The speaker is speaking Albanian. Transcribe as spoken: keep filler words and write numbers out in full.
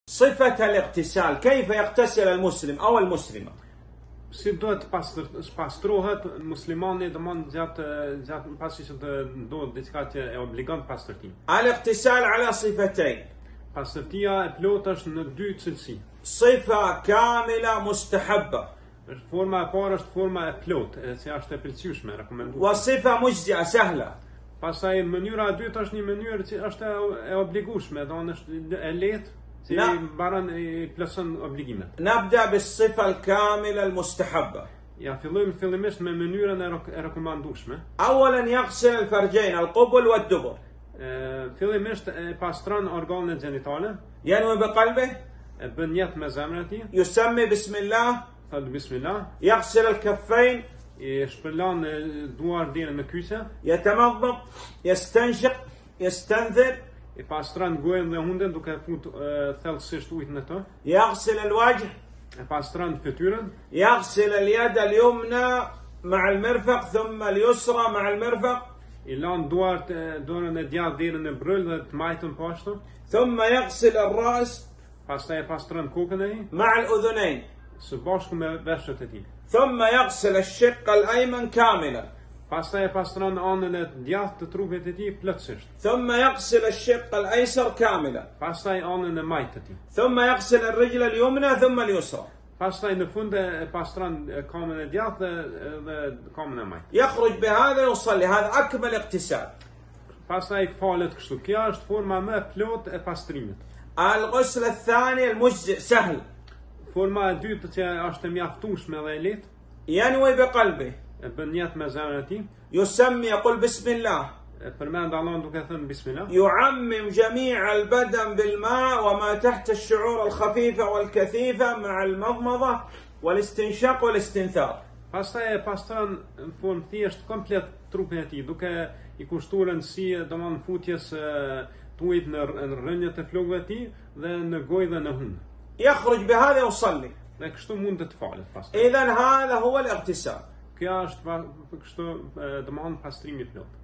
صفة الاغتسال، كيف يغتسل المسلم أو المسلمة؟ Si duhet pastrohet muslimani domon gjatë gjatë pasi që të ndodh diçka që e obligon pastërtinë. الاغتسال على صفتين. Pastërtia e plotë është në dy cilësi. صفة كاملة مستحبة. Është forma e parë është forma e plotë, e që është e pëlqyeshme, rekomenduar. وصفة مجزئة سهلة. Pastaj mënyra e dytë është një mënyrë që është e obligueshme, do të është e lehtë. Si baran i plotson obligimet. نبدأ بالصفة الكاملة المستحبة. Ja fillojmë fillimisht me mënyrën e rekomandueshme. أولا يغسل الفرجين القبل والدبر. Fillimisht e pastron organet gjinitale. ينوي بقلبه. E bën niyet me zemrën e tij. يسمي بسم الله. Thot bismillah. يغسل الكفين. I shpërlan duar deri në kyçe. يتمضمض. يستنشق. يستنثر. I pastron gojën dhe hundën duke fut thellësisht ujin në to. يغسل الوجه. E pastron fytyrën. يغسل اليد اليمنى مع المرفق ثم اليسرى مع المرفق. I lan duart dorën e djathtë deri në bryll dhe të majtën poashtu. ثم يغسل الرأس. Pastaj e pastron kokën e tij. مع الأذنين. Së bashku me veshët e tij. ثم يغسل الشق الأيمن كاملا. Pastaj e pastron anën e djathtë të trupit të tij plotësisht. ثم يغسل الشق الأيسر كاملا. Pastaj anën e majtë të tij. ثم يغسل الرجل اليمنى ثم اليسرى. Pastaj në fund e pastron kamën e djathtë dhe kamën e majtë. يخرج بهذا ويصلي، هذا أكمل اغتسال. Pastaj falet kështu. Kjo është forma më e plotë e pastrimit. الغسل الثاني المجزئ سهل. Forma e dytë që është e mjaftueshme dhe e lehtë. ينوي بقلبه. E bën niyet me zemrën e tij. يسمي يقول بسم الله. E përmend Allahun duke thënë bismillah. يعمم جميع البدن بالماء وما تحت الشعور الخفيفة والكثيفة مع المضمضة والاستنشاق والاستنثار. Pastaj e pastron në formë thjesht komplet trupin e tij duke i kushtuar rëndësi domon futjes të ujit në rrënjët e flokëve të tij dhe në gojë dhe në hund. يخرج بهذا ويصلي. Dhe kështu mund të falet pastaj. إذن هذا هو الاغتسال. Kjo është kështu domon pastrimi i plotë.